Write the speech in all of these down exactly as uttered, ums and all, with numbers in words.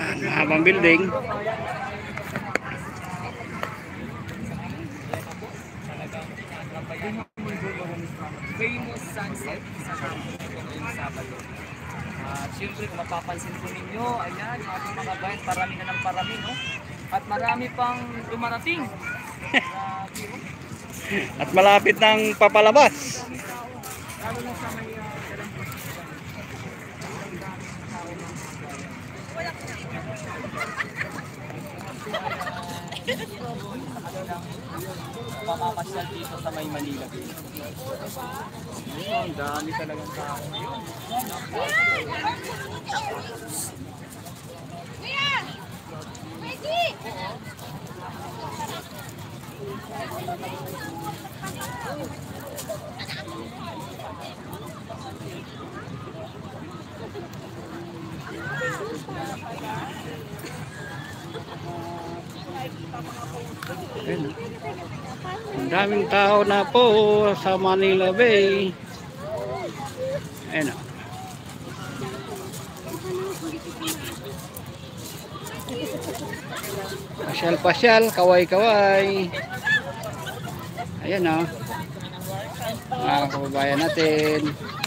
Mahabang building. Famous sunset sa ngayong Sabado. At siyempre kung mapapansin po ninyo, ayan, yung ating mga bayan, parami na ng parami, no? At marami pang dumarating. Grabe, oh. At malapit ng papalabas. Lalo na sa may uh, pamapasyal dito sa may Manila. Ayun, ang dami talagang tao ngayon. Ayan. Ang daming tao na po sa Manila Bay. Ayan. Pasyal-pasyal, kaway-kaway. Ayan o. Mga kababayan natin.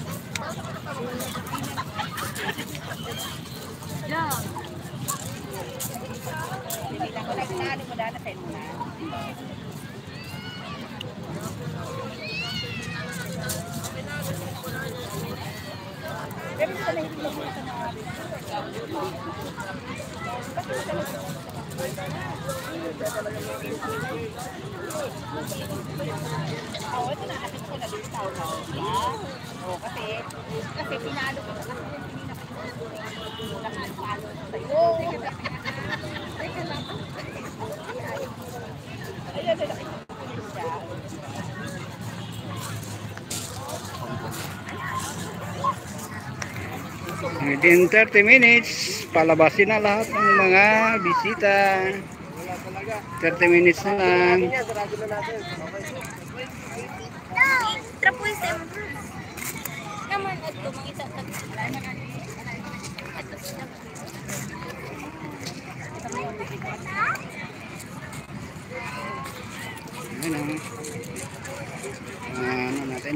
Oh, ito na atin ko na listaw na. Oh, kasi kasi pinalo ko kasi hindi na ko na palo sa iyo. Teka lang. Ayan na. Within thirty minutes, palabasin na lahat ng mga bisita. thirty minutes na lang. Trapuis em. Naman at lumangita tag. Ato sila. Ano? Ano natin?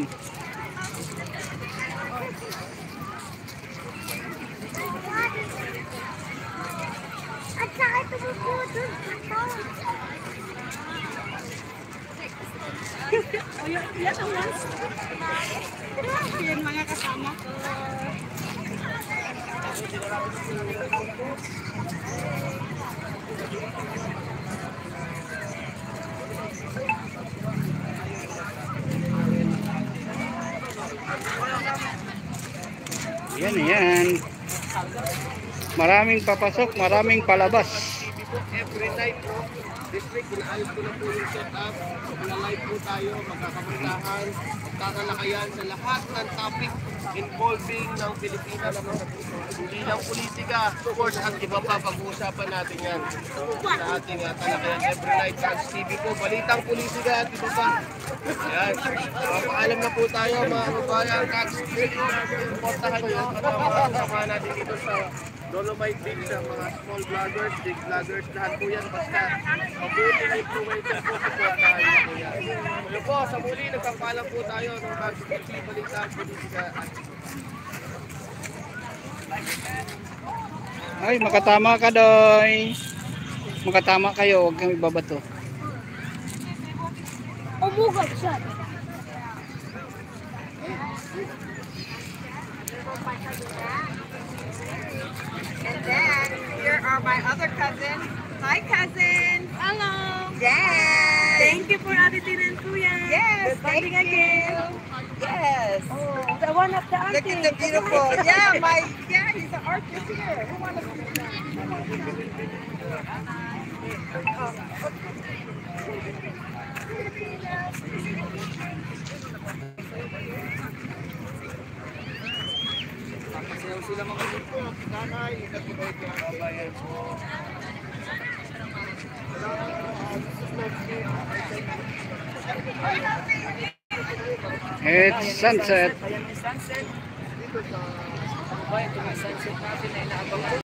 At saka ito po doon. Yan ang ones. Yan mga kasama ko. Yan, yan. Maraming papasok, maraming palabas. Every night po, this week, inaayos ko na po yung setup. Mag-live po tayo, magkakamuntahan, magkakalakayan sa lahat ng topic involving ng Pilipinas. Hindi lang politika, of course, at iba pa pag-uusapan natin yan. Sa ating uh, talakayan every night, Cats T V po, balitang politika at iba pa. Yan, papaalam na po tayo mga kabayan, Cats T V. Importahan nyo at ang mga kasama natin dito sa Dolomite Beach, sa mga small vloggers, big vloggers, lahat po yan. Basta mabuting influencer po, supportahan nyo po yan. Yun po, sa muli, nagpapaalam po tayo ng Cats T V, balitang politika at Ay, makatama ka, Doy. Makatama kayo, huwag kang ibabato. Umugad siya. And then, here are my other cousins. Hi, cousins. Hello. Yes. Thank you for everything and Kuya. Yes, Good thank morning you. again. Yes. Oh, the one of the Look auntie. at the beautiful. Yeah, my, yeah, he's an artist here. Who wants to see that? papasayaw sila mga grupo, nanay, ikat-ibay kaya kabayan. It's sunset. Ayan yung sunset. Dito sa bayan, ito yung sunset natin na inaabang